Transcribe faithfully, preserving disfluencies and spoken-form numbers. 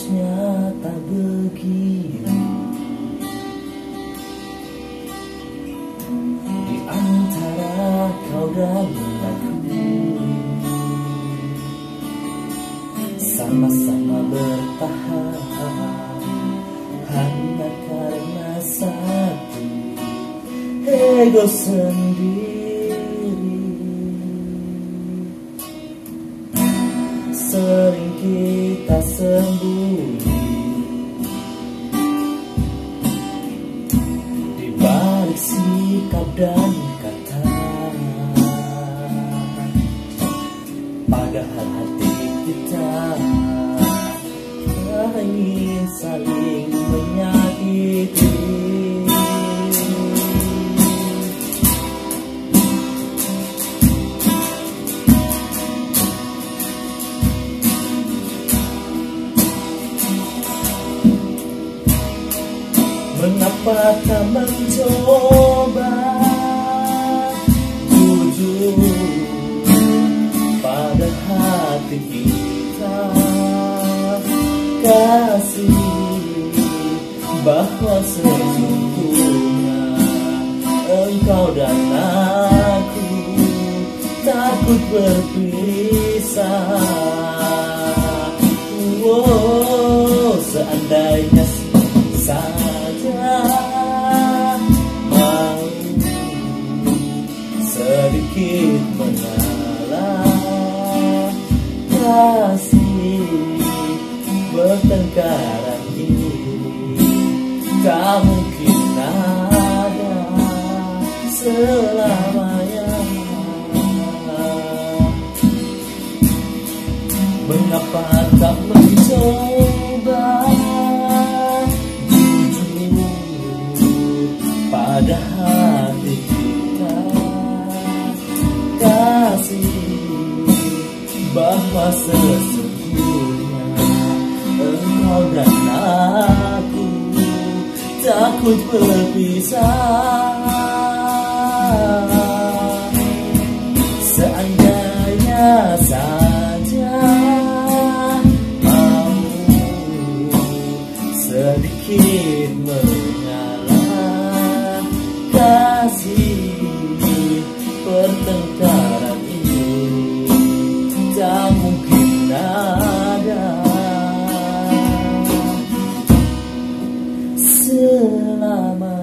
Seharusnya tak begini. Di antara kau dan aku, sama-sama bertahan hanya karena satu ego sendiri. Sering kita sembunyi di balik sikap dan kata, padahal hati kita ingin saling menyakiti. Mengapa tak mencoba jujur pada hati kita, kasih bahwa sesungguhnya engkau dan aku takut berpisah. Oh, seandainya saja mau sedikit mengalah, kasih bertengkaran ini tak mungkin ada selamanya. Mengapa tak mencoba pada hati kita, kasih bahwa sesungguhnya engkau dan aku takut berpisah. Seandainya saja mau sedikit mengalah, kasih pertengkaran ini tak mungkin ada selamanya.